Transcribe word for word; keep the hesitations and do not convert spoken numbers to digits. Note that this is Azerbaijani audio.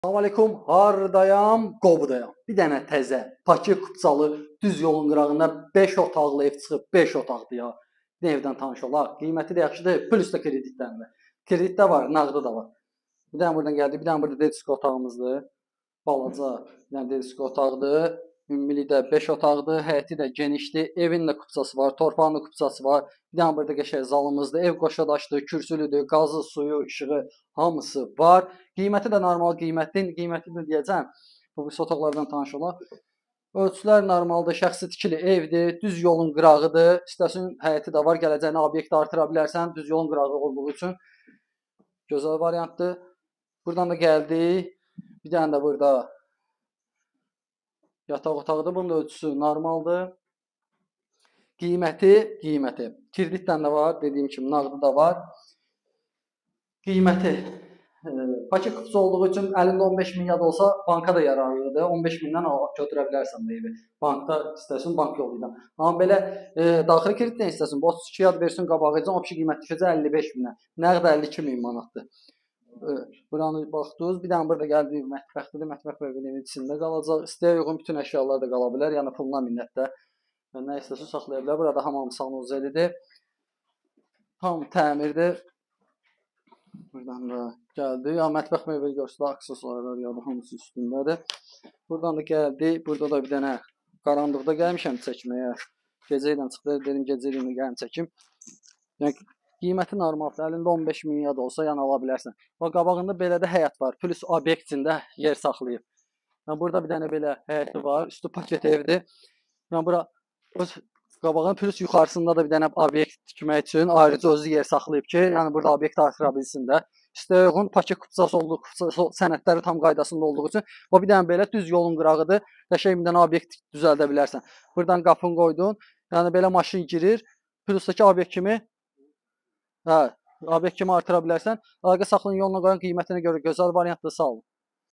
Salamünaleyküm, hardayam, Qobudayam. Bir dənə təzə, Bakı Kupçalı düz yolun qırağında beş otaqlı ev çıxıb, beş otaqlı ya. Bir evdən tanış olaq. Qiyməti də yaxşıdır, plus da kreditdən də. Kreditdə var, nağdı da var. Bir dənə buradan gəldi, bir dənə burada disko otağımızdır. Balaca, bir dənə disko otaqdır. Ümumilikdə beş otaqdır, həyəti də genişdir. Evin də kupçası var, torpağın da kupçası var. Bir dənə burada qəşəng zalımızdır. Ev qoşadaşdır, kürsülüdür, qazı, suyu, işığı hamısı var. Qiyməti də normal qiymətdir. Qiymətini deyəcəm. Bu otaqlardan tanış olaq. Ölçülər normaldır, şəxsi tikili evdir, düz yolun qırağıdır. İstəsən həyəti də var, gələcəyini obyekt artıra bilərsən, düz yolun qırağı olduğu üçün gözəl variantdır. Buradan da gəldik. Bir dənə də burada yataq otağıdır. Bunun da ölçüsü normaldır. Qiyməti, qiyməti. Kreditdən də var, dediyim kimi nağdı da var. Qiyməti Bakı Kupçu olduğu üçün əlində on beş min yad olsa banka da yararlıdır. on beş mindən götürə bilərsən bu evi. Bankda istəsən bank yolu ilə. Amma belə e, daxili kreditdən istəsən otuz iki yad versin qabağıcan o qiymət düşəcək əlli beş minə. Nəqd əlli iki min manatdır. E, buranı baxdınız. Bir dənə burada gəldik mətbəxdir. Mətbəx və evinin içində qalacaq. İstəyə uyğun bütün əşyalar da qala bilər. Yəni puluna minnətdə. Nə istəsən saxlaya bilər. Burada hamam sanuzelidir. Tam təmirdir. Buradan da gəldik. Ya mətbəx mebeli görsədə aksesuarlar ya da hamısı üstündədir. Buradan da gəldik. Burada da bir dənə qaranlıqda gəlmişəm çəkməyə. Gecə ilə çıxdı. Dedim gecə ilə gəlim çəkim. Yəni qiyməti normaldır. Əlində on beş min yad olsa yəni ala bilərsən. Və qabağında belə də həyət var. Plus obyektində yer saxlayıb. Yəni burada bir dənə belə həyəti var. Üstü paket evdir. Yəni bura öz qabağın plus yuxarısında da bir dənə obyekt tikmək üçün ayrıca özü yer saxlayıb ki, yəni burada obyekt artıra bilsin də. İstəyə uyğun Bakı Kupçası olduğu, sənədləri tam qaydasında olduğu üçün o bir dənə belə düz yolun qırağıdır. Qəşəng bir dənə obyekt düzəldə bilərsən. Buradan qapını qoydun, yəni belə maşın girir, plusdakı obyekt kimi hə, obyekt kimi artıra bilərsən. Əlaqə saxlayın yoluna qoyan qiymətinə görə gözəl variantdır, sağ olun.